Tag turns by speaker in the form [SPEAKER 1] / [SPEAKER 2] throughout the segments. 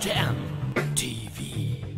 [SPEAKER 1] Jam TV.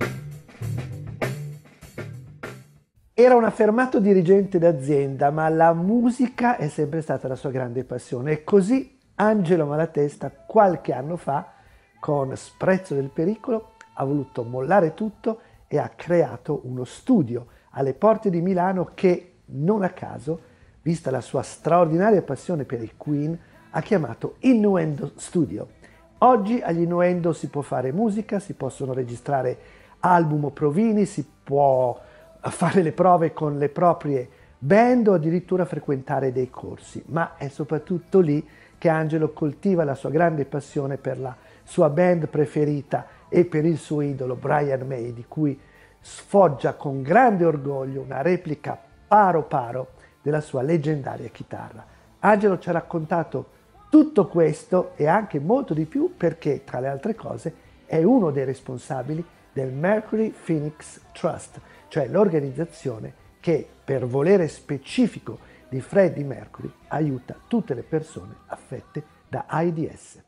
[SPEAKER 2] Era un affermato dirigente d'azienda, ma la musica è sempre stata la sua grande passione. E così Angelo Malatesta, qualche anno fa, con Sprezzo del Pericolo, ha voluto mollare tutto e ha creato uno studio alle porte di Milano che, non a caso, vista la sua straordinaria passione per i Queen, ha chiamato Innuendo Studio. Oggi agli Innuendo si può fare musica, si possono registrare album o provini, si può fare le prove con le proprie band o addirittura frequentare dei corsi, ma è soprattutto lì che Angelo coltiva la sua grande passione per la sua band preferita e per il suo idolo Brian May, di cui sfoggia con grande orgoglio una replica paro paro della sua leggendaria chitarra. Angelo ci ha raccontato tutto questo e anche molto di più perché, tra le altre cose, è uno dei responsabili del Mercury Phoenix Trust, cioè l'organizzazione che, per volere specifico di Freddie Mercury, aiuta tutte le persone affette da AIDS.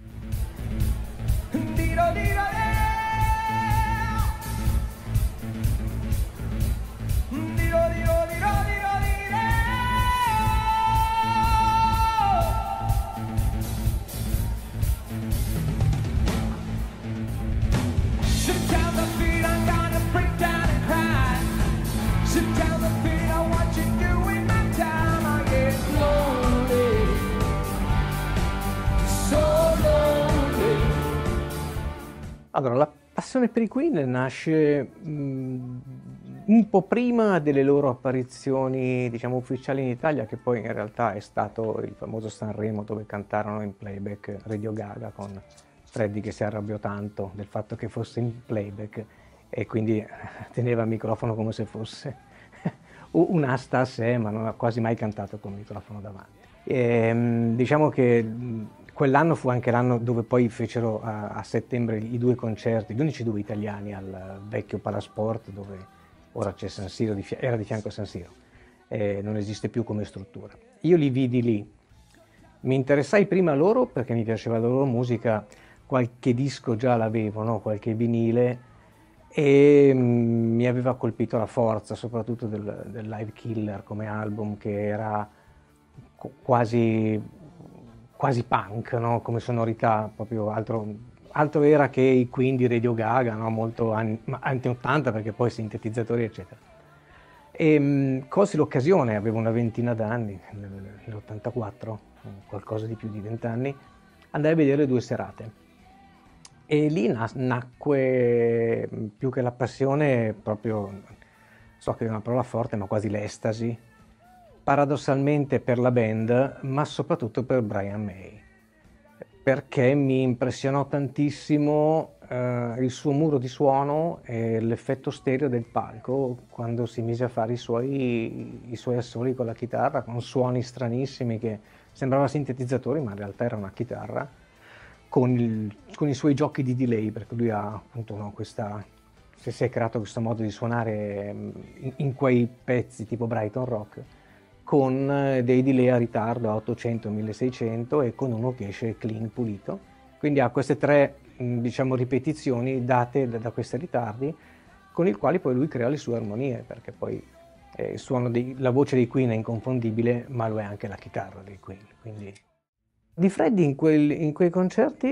[SPEAKER 3] Allora, la passione per i Queen nasce un po' prima delle loro apparizioni, diciamo, ufficiali in Italia, che poi in realtà è stato il famoso Sanremo dove cantarono in playback Radio Gaga con Freddie che si arrabbiò tanto del fatto che fosse in playback e quindi teneva il microfono come se fosse un'asta a sé, ma non ha quasi mai cantato con il microfono davanti. Diciamo che quell'anno fu anche l'anno dove poi fecero a settembre i due concerti, gli unici due italiani al vecchio Palasport, dove ora c'è San Siro, era di fianco a San Siro, non esiste più come struttura. Io li vidi lì, mi interessai prima a loro perché mi piaceva la loro musica, qualche disco già l'avevo, no? Qualche vinile, e mi aveva colpito la forza, soprattutto del Live Killer come album, che era quasi punk, no? Come sonorità, proprio altro era che i Queen di Radio Gaga, no? Molto anni 80, perché poi sintetizzatori eccetera. E colsi l'occasione, avevo una ventina d'anni, nell'84, qualcosa di più di 20 anni, andai a vedere due serate. E lì nacque più che la passione, proprio, so che è una parola forte, ma quasi l'estasi, paradossalmente per la band, ma soprattutto per Brian May, perché mi impressionò tantissimo il suo muro di suono e l'effetto stereo del palco quando si mise a fare i suoi assoli con la chitarra, con suoni stranissimi che sembrava sintetizzatori, ma in realtà era una chitarra, con i suoi giochi di delay, perché lui ha appunto si è creato questo modo di suonare in quei pezzi tipo Brighton Rock, con dei delay a ritardo a 800-1600 e con uno che esce clean, pulito. Quindi ha queste tre, diciamo, ripetizioni date da questi ritardi, con i quali poi lui crea le sue armonie, perché poi la voce dei Queen è inconfondibile, ma lo è anche la chitarra dei Queen. Quindi di Freddie in quei concerti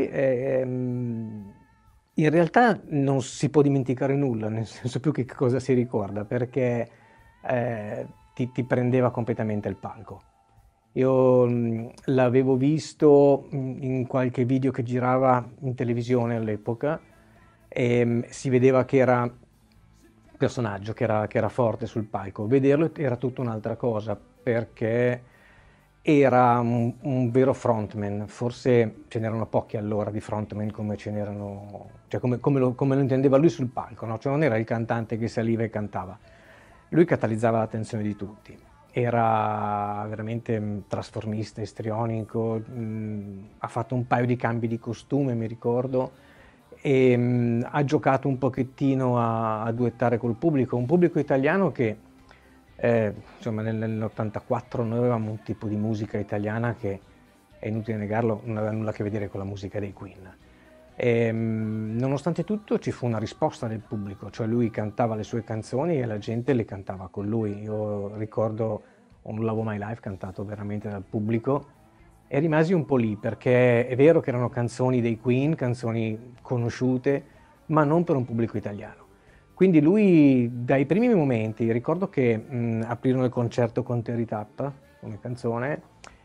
[SPEAKER 3] in realtà non si può dimenticare nulla, nel senso più che cosa si ricorda, perché ti prendeva completamente il palco. Io l'avevo visto in qualche video che girava in televisione all'epoca e si vedeva che era un personaggio, che era forte sul palco. Vederlo era tutta un'altra cosa, perché era un vero frontman. Forse ce n'erano pochi allora di frontman come ce n'erano, cioè come lo intendeva lui sul palco, no? Cioè non era il cantante che saliva e cantava. Lui catalizzava l'attenzione di tutti, era veramente trasformista, istrionico, ha fatto un paio di cambi di costume, mi ricordo, e ha giocato un pochettino a duettare col pubblico, un pubblico italiano che, insomma, nell'84 noi avevamo un tipo di musica italiana che, è inutile negarlo, non aveva nulla a che vedere con la musica dei Queen. Nonostante tutto ci fu una risposta del pubblico, cioè lui cantava le sue canzoni e la gente le cantava con lui. Io ricordo un Love of My Life cantato veramente dal pubblico e rimasi un po' lì, perché è vero che erano canzoni dei Queen, canzoni conosciute, ma non per un pubblico italiano. Quindi lui, dai primi momenti, ricordo che aprirono il concerto con Terry Tapp come canzone,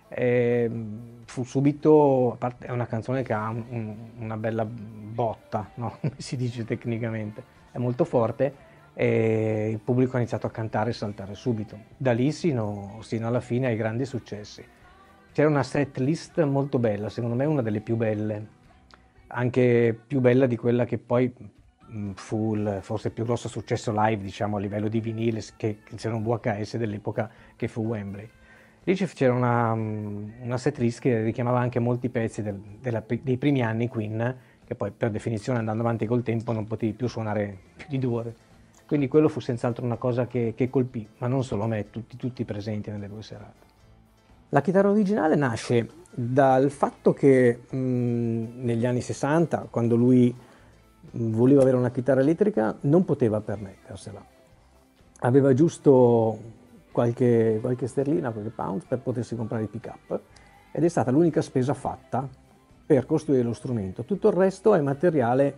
[SPEAKER 3] fu subito, a parte è una canzone che ha una bella botta, no? Come si dice tecnicamente, è molto forte e il pubblico ha iniziato a cantare e saltare subito. Da lì sino alla fine ai grandi successi. C'era una set list molto bella, secondo me una delle più belle, anche più bella di quella che poi fu forse il più grosso successo live, diciamo, a livello di vinile, che c'era un VHS dell'epoca, che fu Wembley. Lì c'era una setlist che richiamava anche molti pezzi dei primi anni Queen, che poi per definizione andando avanti col tempo non potevi più suonare più di 2 ore. Quindi quello fu senz'altro una cosa che colpì, ma non solo a me, tutti presenti nelle 2 serate. La chitarra originale nasce dal fatto che negli anni 60, quando lui voleva avere una chitarra elettrica, non poteva permettersela. Aveva giusto qualche sterlina, qualche pound per potersi comprare il pick-up ed è stata l'unica spesa fatta per costruire lo strumento. Tutto il resto è materiale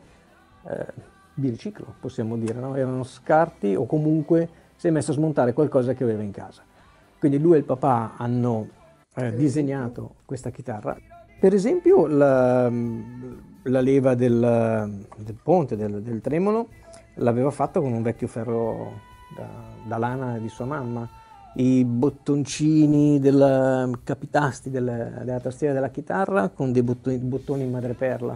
[SPEAKER 3] di riciclo, possiamo dire, no? Erano scarti o comunque si è messo a smontare qualcosa che aveva in casa. Quindi lui e il papà hanno disegnato questa chitarra. Per esempio la leva del ponte, del tremolo, l'aveva fatta con un vecchio ferro da lana di sua mamma. I bottoncini capitasti della tastiera della chitarra con dei bottoni in madreperla.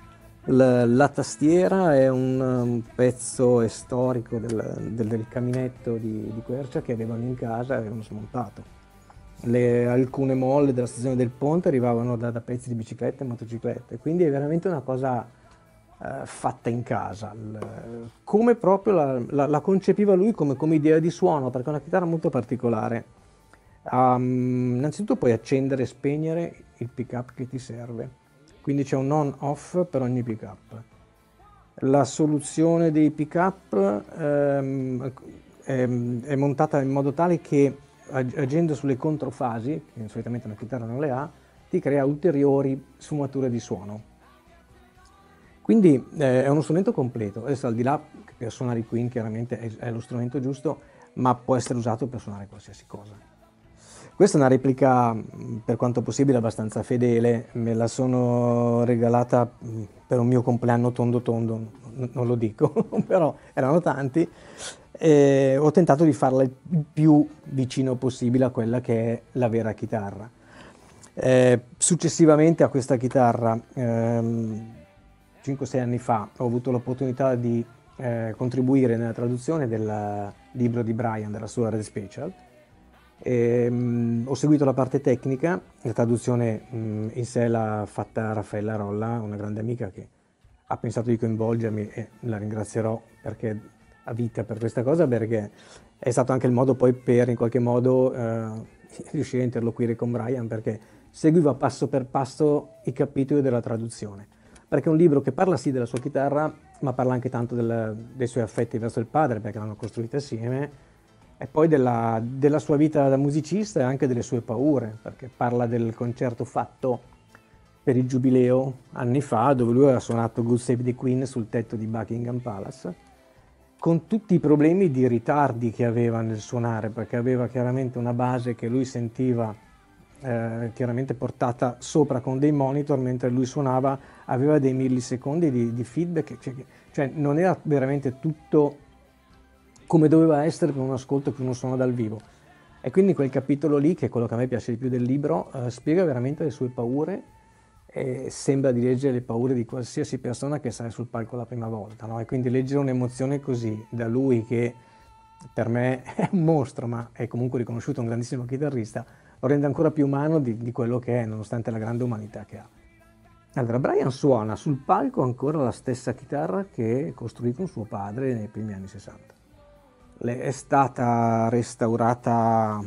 [SPEAKER 3] La tastiera è un pezzo storico del caminetto di quercia che avevano in casa e avevano smontato. Alcune molle della stazione del ponte arrivavano da pezzi di biciclette e motociclette, quindi è veramente una cosa fatta in casa, come proprio la concepiva lui come idea di suono, perché è una chitarra molto particolare. Innanzitutto puoi accendere e spegnere il pick-up che ti serve, quindi c'è un on-off per ogni pick-up. La soluzione dei pick-up è montata in modo tale che agendo sulle controfasi, che solitamente una chitarra non le ha, ti crea ulteriori sfumature di suono. Quindi è uno strumento completo. Adesso, al di là che per suonare i Queen chiaramente è lo strumento giusto, ma può essere usato per suonare qualsiasi cosa. Questa è una replica, per quanto possibile, abbastanza fedele. Me la sono regalata per un mio compleanno tondo, non lo dico, però erano tanti. Ho tentato di farla il più vicino possibile a quella che è la vera chitarra. Successivamente a questa chitarra, 5-6 anni fa, ho avuto l'opportunità di contribuire nella traduzione del libro di Brian, della sua Red Special. Ho seguito la parte tecnica, la traduzione in sé l'ha fatta Raffaella Rolla, una grande amica che ha pensato di coinvolgermi e la ringrazierò perché a vita per questa cosa, perché è stato anche il modo poi per in qualche modo riuscire a interloquire con Brian, perché seguiva passo per passo i capitoli della traduzione, perché è un libro che parla sì della sua chitarra, ma parla anche tanto dei suoi affetti verso il padre, perché l'hanno costruita assieme, e poi della sua vita da musicista e anche delle sue paure, perché parla del concerto fatto per il Giubileo anni fa, dove lui aveva suonato God Save the Queen sul tetto di Buckingham Palace, con tutti i problemi di ritardi che aveva nel suonare, perché aveva chiaramente una base che lui sentiva chiaramente portata sopra con dei monitor, mentre lui suonava aveva dei millisecondi di feedback, cioè non era veramente tutto come doveva essere per un ascolto che uno suona dal vivo. E quindi quel capitolo lì, che è quello che a me piace di più del libro, spiega veramente le sue paure e sembra di leggere le paure di qualsiasi persona che sale sul palco la prima volta, no? E quindi leggere un'emozione così da lui, che per me è un mostro, ma è comunque riconosciuto un grandissimo chitarrista, lo rende ancora più umano di quello che è, nonostante la grande umanità che ha. Allora, Brian suona sul palco ancora la stessa chitarra che costruì con suo padre nei primi anni 60. È stata restaurata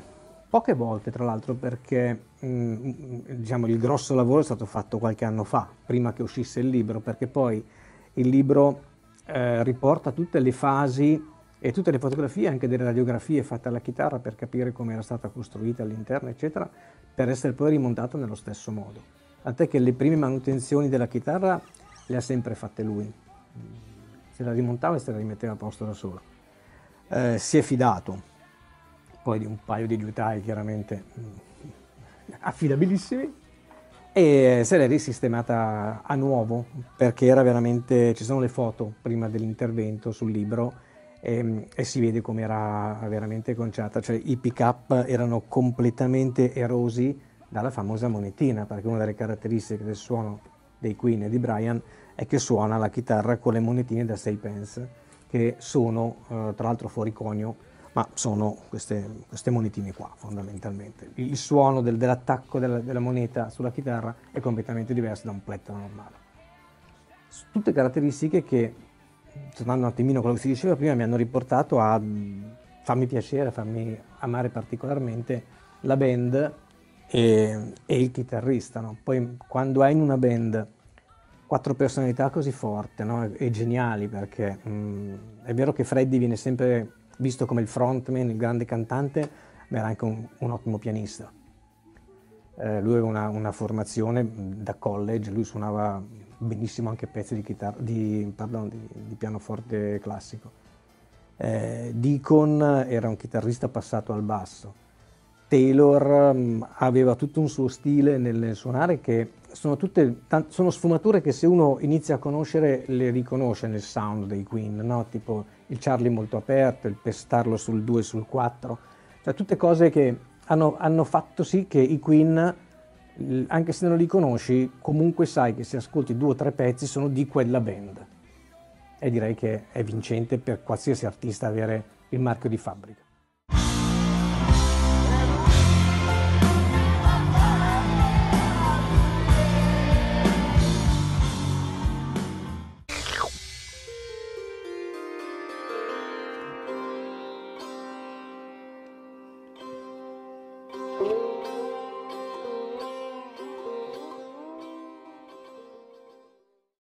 [SPEAKER 3] Poche volte, tra l'altro, perché diciamo, il grosso lavoro è stato fatto qualche anno fa, prima che uscisse il libro, perché poi il libro riporta tutte le fasi e tutte le fotografie, anche delle radiografie fatte alla chitarra per capire come era stata costruita all'interno, eccetera, per essere poi rimontato nello stesso modo. Tant'è che le prime manutenzioni della chitarra le ha sempre fatte lui. Se la rimontava e se la rimetteva a posto da solo. Si è fidato poi di un paio di liutai chiaramente affidabilissimi e se l'è risistemata a nuovo perché era veramente, ci sono le foto prima dell'intervento sul libro e si vede come era veramente conciata, cioè i pick-up erano completamente erosi dalla famosa monetina, perché una delle caratteristiche del suono dei Queen e di Brian è che suona la chitarra con le monetine da 6 pence, che sono tra l'altro fuori conio, ma sono queste monetine qua fondamentalmente. Il suono dell'attacco della moneta sulla chitarra è completamente diverso da un plettro normale. Tutte caratteristiche che, tornando un attimino a quello che si diceva prima, mi hanno riportato a farmi piacere, a farmi amare particolarmente la band e il chitarrista, no? Poi quando hai in una band 4 personalità così forti, no? E geniali, perché è vero che Freddie viene sempre visto come il frontman, il grande cantante, ma era anche un ottimo pianista. Lui aveva una formazione da college, lui suonava benissimo anche pezzi di di pianoforte classico. Deacon era un chitarrista passato al basso. Taylor aveva tutto un suo stile nel suonare che sono sfumature che se uno inizia a conoscere le riconosce nel sound dei Queen, no? Tipo il Charlie molto aperto, il pestarlo sul 2 e sul 4, cioè tutte cose che hanno fatto sì che i Queen, anche se non li conosci, comunque sai che se ascolti 2 o 3 pezzi sono di quella band. E direi che è vincente per qualsiasi artista avere il marchio di fabbrica.